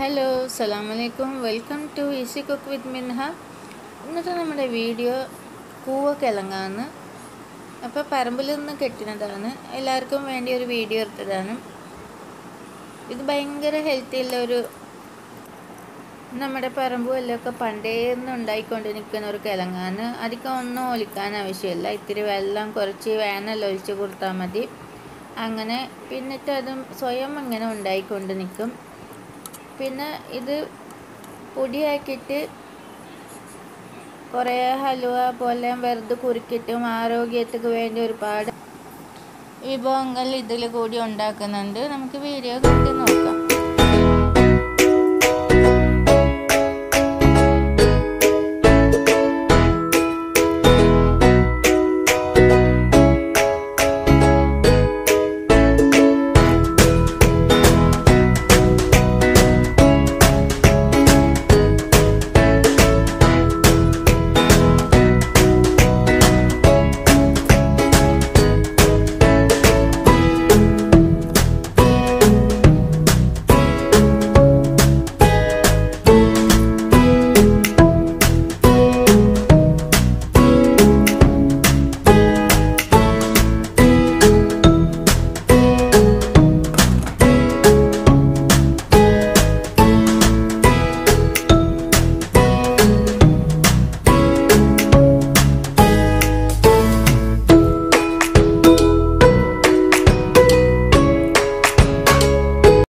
Hello അസ്സലാമലൈക്കും welcome to easy cook with Minha. ഇന്നത്തെ നമ്മുടെ വീഡിയോ കൂവക്കിഴങ്ങാണ്. അപ്പോൾ പറമ്പിൽ നിന്ന് കെട്ടുന്നതാണ്, എല്ലാവർക്കും വേണ്ടി ഒരു വീഡിയോ എടുത്തതാണ്. ഇത് ഭയങ്കര ഹെൽത്തി ഉള്ളൊരു നമ്മുടെ പറമ്പുകളിലൊക്കെ പണ്ടേ നിന്ന് ഉണ്ടായിക്കൊണ്ട് നിൽക്കുന്ന ഒരു കിഴങ്ങാണ്. അധികം ഒന്നും ഒലിക്കാൻ ആവശ്യമില്ല, ഇത്തിരി വെള്ളം കുറച്ച് വേനൽ ഒഴിച്ച് കൊടുത്താൽ മതി. അങ്ങനെ പിന്നിട്ട് അതും സ്വയം അങ്ങനെ ഉണ്ടായിക്കൊണ്ട് നിൽക്കും. പിന്നെ ഇത് പൊടിയാക്കിയിട്ട് കുറേ ഹലുവ പോലെ വെറുതെ കുറുക്കിയിട്ടും ആരോഗ്യത്തിന് വേണ്ടി ഒരുപാട് വിഭവങ്ങൾ ഇതിൽ കൂടി ഉണ്ടാക്കുന്നുണ്ട്. നമുക്ക് വീഡിയോ കണ്ട് നോക്കാം.